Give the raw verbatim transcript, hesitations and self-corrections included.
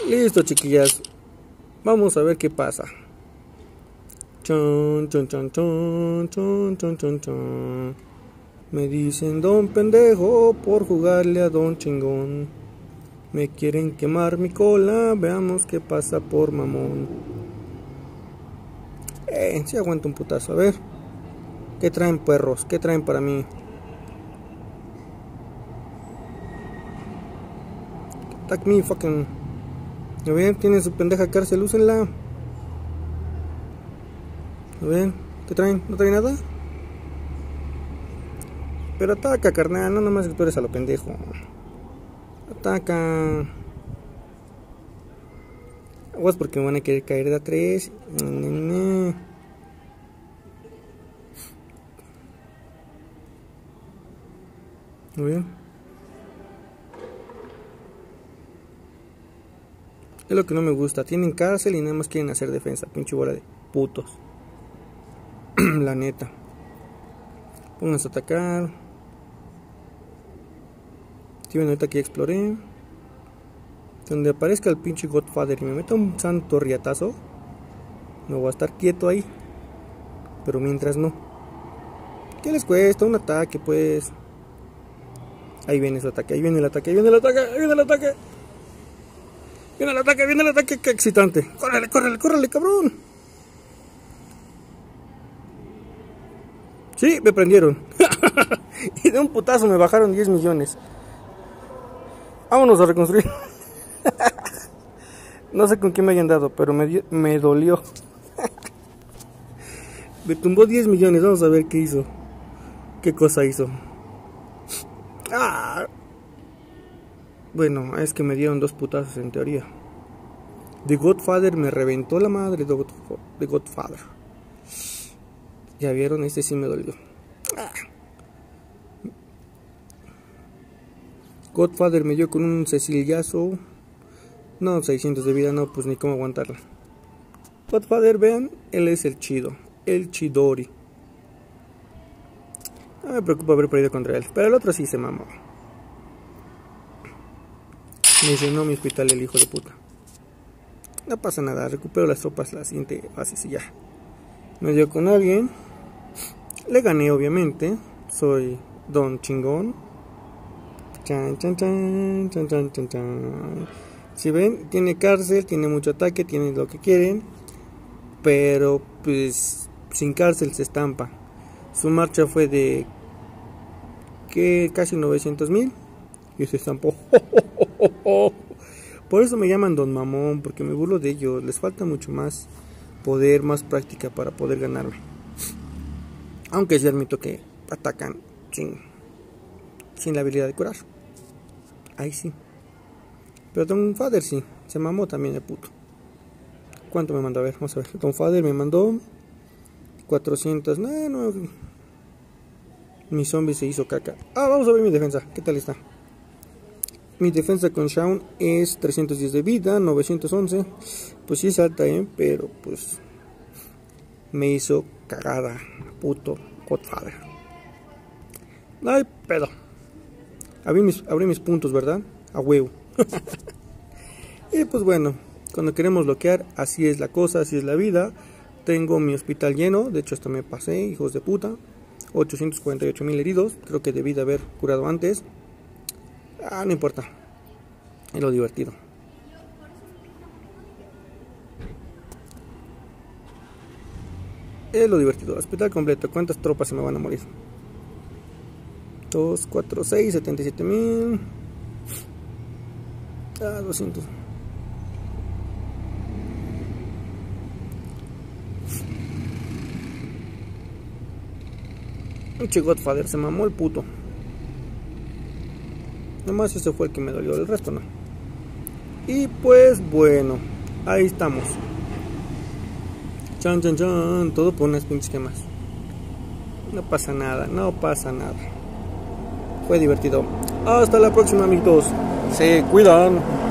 Listo, chiquillas. Vamos a ver qué pasa. Chon, chon, chon, chon, chon, chon, chon, chon. Me dicen don pendejo por jugarle a don chingón. Me quieren quemar mi cola, veamos qué pasa por mamón. Eh, si aguanto un putazo, a ver. ¿Qué traen, perros? ¿Qué traen para mí? Attack me, fucking. A ver, tienen su pendeja cárcel, úsenla. A ver, ¿qué traen? ¿No traen nada? Pero ataca, carnal, no nomás que tú eres a lo pendejo. Ataca. Aguas porque me van a querer caer de a tres. Muy bien. Es lo que no me gusta. Tienen cárcel y nada más quieren hacer defensa. Pinche bola de putos. La neta. Pónganse a atacar. Si ven, ahorita aquí exploré. Donde aparezca el pinche Godfather y me meta un santo riatazo, no voy a estar quieto ahí. Pero mientras no. ¿Qué les cuesta? Un ataque, pues. Ahí viene su ataque, ahí viene el ataque, ahí viene el ataque, ahí viene el ataque. Viene el ataque, viene el ataque, qué excitante. Córrele, córrele, córrele, cabrón. Sí, me prendieron. Y de un putazo me bajaron diez millones. Vámonos a reconstruir. No sé con quién me hayan dado, pero me, dio, me dolió. Me tumbó diez millones, vamos a ver qué hizo. ¿Qué cosa hizo? Ah. Bueno, es que me dieron dos putazos en teoría. The Godfather me reventó la madre de The Godfather. Ya vieron, este sí me dolió. Ah. Godfather me dio con un cecilillazo. No, seiscientos de vida, no, pues ni cómo aguantarla. Godfather, vean, él es el chido. El chidori. No me preocupa haber perdido contra él. Pero el otro sí se mamó. Me llenó mi hospital el hijo de puta. No pasa nada, recupero las tropas la siguiente fase y ya. Me dio con alguien. Le gané, obviamente. Soy don chingón. Chan, chan, chan, chan, chan, chan, chan. Si ven, tiene cárcel, tiene mucho ataque, tiene lo que quieren. Pero pues sin cárcel se estampa. Su marcha fue de que casi novecientos mil. Y se estampó. Por eso me llaman Don Mamón, porque me burlo de ellos. Les falta mucho más poder, más práctica para poder ganarme. Aunque sí admito que atacan sin, sin la habilidad de curar. Ahí sí. Pero Don Father sí, se mamó también el puto. ¿Cuánto me mandó? A ver, vamos a ver. Don Father me mandó cuatrocientos. No, no. Mi zombie se hizo caca. Ah, vamos a ver mi defensa. ¿Qué tal está? Mi defensa con Shaun es trescientos diez de vida, novecientos once. Pues sí es alta, ¿eh? Pero pues me hizo cagada, puto Godfather. Ay, pedo. Abrí mis, abrí mis puntos, ¿verdad? A huevo. Y pues bueno, cuando queremos bloquear, así es la cosa, así es la vida. Tengo mi hospital lleno, de hecho hasta me pasé, hijos de puta. ochocientos cuarenta y ocho mil heridos, creo que debí de haber curado antes. Ah, no importa. Es lo divertido. Es lo divertido. Hospital completo. ¿Cuántas tropas se me van a morir? dos, cuatro, seis, setenta y siete mil. Ah, doscientos. Pinche Godfather, se mamó el puto. Nomás ese fue el que me dolió, el resto no. Y pues bueno, ahí estamos. Chan, chan, chan. Todo por unas pinches gemas. No pasa nada, no pasa nada. Fue divertido. Hasta la próxima, amigos. Se cuidan.